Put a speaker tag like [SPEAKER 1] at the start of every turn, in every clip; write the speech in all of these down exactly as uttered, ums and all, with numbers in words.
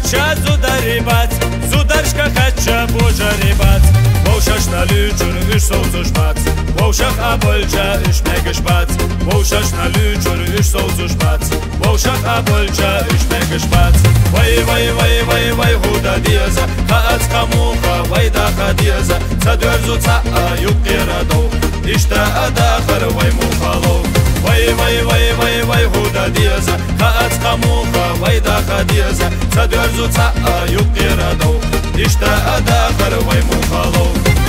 [SPEAKER 1] خدشا زوداری بات زودارشکا خدشا بوجاری بات ووشش نالوچون اش سوزوش بات ووشخ ابلجا اش مگش بات ووشش نالوچون اش سوزوش بات ووشخ ابلجا اش مگش بات وای وای وای وای وای هودا دیزا خاط خموخا وای دا خدیزا صدرزو تا یوب ایرادو اشتا اداخر وای مخالو وای وای وای وای وای هودا دیزا خاط خموخا وای دا خدیزا صدرزو تا یوب ایرادو اشتا اداخر وای مخالو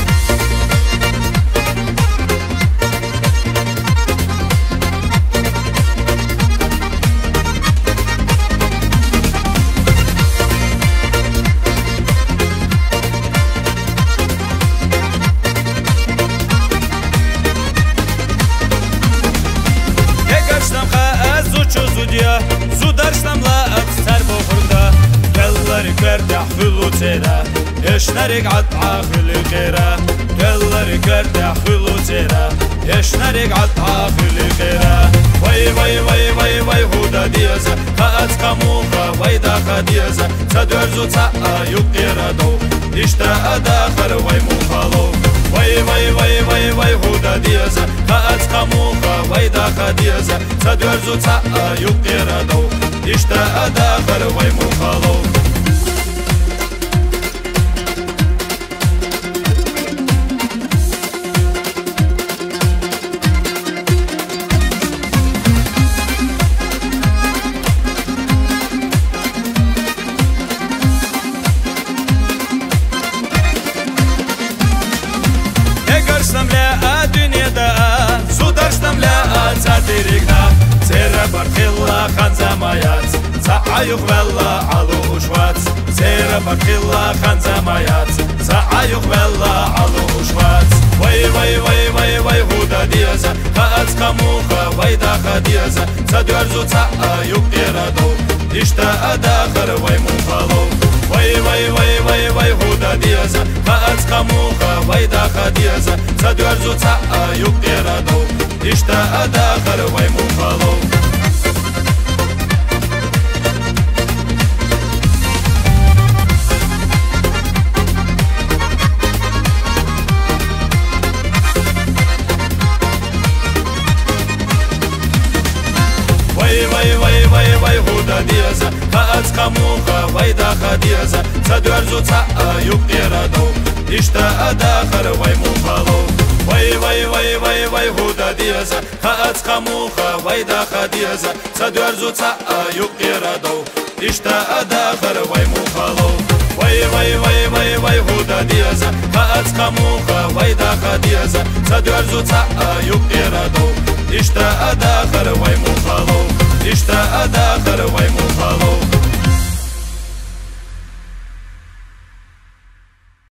[SPEAKER 1] زودارشتم لات سر بخورده دلاری کرد خلو تیره اشنرگ عطا خلی غیره دلاری کرد خلو تیره اشنرگ عطا خلی غیره وای وای وای وای وای هودا دیزه خاط خموخا وای دا خدیزه صدرزو تا یوب ایرادو اشتا اداخر وای مخالو وای وای وای وای وای هودا دیزه خاط خموخا وای دا خدیزه صدرزو تا یوب ایرادو اشتا اداخر وای مخالو Egarsam la dünyada sudarsam la tadirigna Sera barkhilla khanzamayat Sa'ayuq valla alu ushvat Sera barkhilla khanzamayat Sa'ayuq valla alu ushvat Vay vay vay vay vay huda diyaza Khaat khamuqa vay da khadiyaza Sadwarzu ta'ayuq irado Ishta adakhar vay mukhalo Vay vay vay vay vay huda diyaza Khaat khamuqa vay da khadiyaza Sadwarzu ta'ayuq irado Ishta adakhar vay mukhalo خاط خموخا وای دا خدیزا صدرزو تا یوب ایرادو اشتا اداخر وای مخالو وای وای وای وای وای هودا دیزا خاط خموخا وای دا خدیزا صدرزو تا یوب ایرادو اشتا اداخر وای مخالو وای وای وای وای وای هودا دیزا خاط خموخا وای دا خدیزا صدرزو تا یوب ایرادو اشتا اداخر وای مخالو اشتا اداخر وای مخالو